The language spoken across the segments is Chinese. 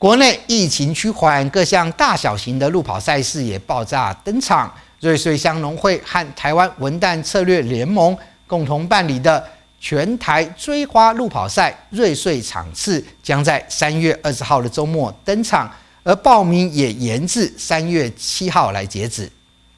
国内疫情趋缓，各项大小型的路跑赛事也爆炸登场。瑞穗乡农会和台湾文旦策略联盟共同办理的全台追花路跑赛瑞穗场次将在3月20号的周末登场，而报名也延至3月7号来截止。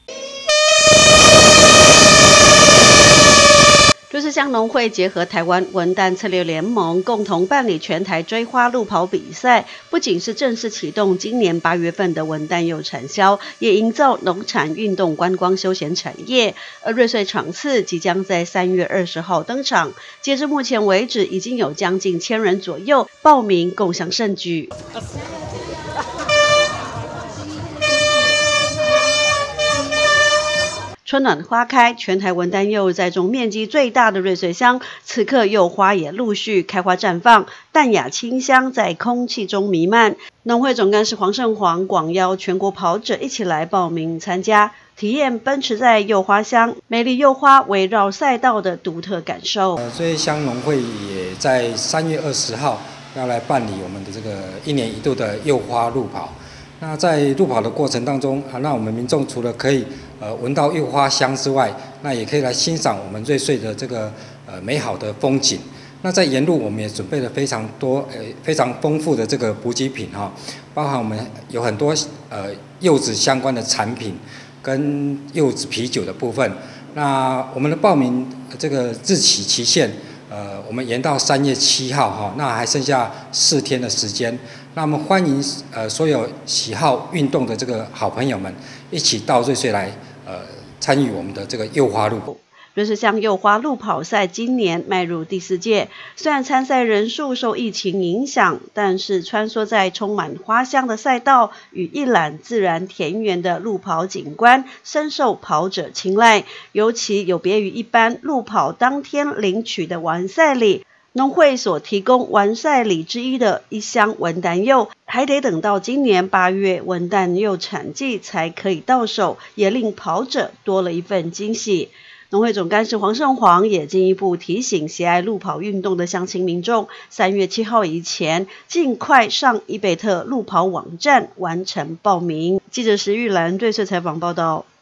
瑞穗乡农会结合台湾文旦策略联盟，共同办理全台追花路跑比赛，不仅是正式启动今年8月份的文旦柚产销，也营造农产运动观光休闲产业。而瑞穗场次即将在3月20号登场，截至目前为止，已经有将近1000人左右报名，共襄盛举。春暖花开，全台文旦柚栽种面积最大的瑞穗乡，此刻柚花也陆续开花绽放，淡雅清香在空气中弥漫。农会总干事黄胜煌广邀全国跑者一起来报名参加，体验奔驰在柚花乡，美丽柚花围绕赛道的独特感受。 所以乡农会也在3月20号要来办理我们的这个1年1度的柚花路跑。那在路跑的过程当中那我们民众除了可以闻到柚花香之外，那也可以来欣赏我们瑞穗的这个美好的风景。那在沿路我们也准备了非常多非常丰富的这个补给品包含我们有很多柚子相关的产品跟柚子啤酒的部分。那我们的报名这个日期期限我们延到3月7号那还剩下4天的时间。那我们欢迎所有喜好运动的这个好朋友们一起到瑞穗来参与我们的这个柚花路。 瑞穗乡柚花路跑赛今年迈入第4届，虽然参赛人数受疫情影响，但是穿梭在充满花香的赛道与一览自然田园的路跑景观，深受跑者青睐。尤其有别于一般路跑当天领取的完赛礼，农会所提供完赛礼之一的1箱文旦柚，还得等到今年8月文旦柚产季才可以到手，也令跑者多了一份惊喜。农会总干事黄胜煌也进一步提醒喜爱路跑运动的乡亲民众，3月7号以前尽快上伊贝特路跑网站完成报名。记者石玉兰瑞穗采访报道。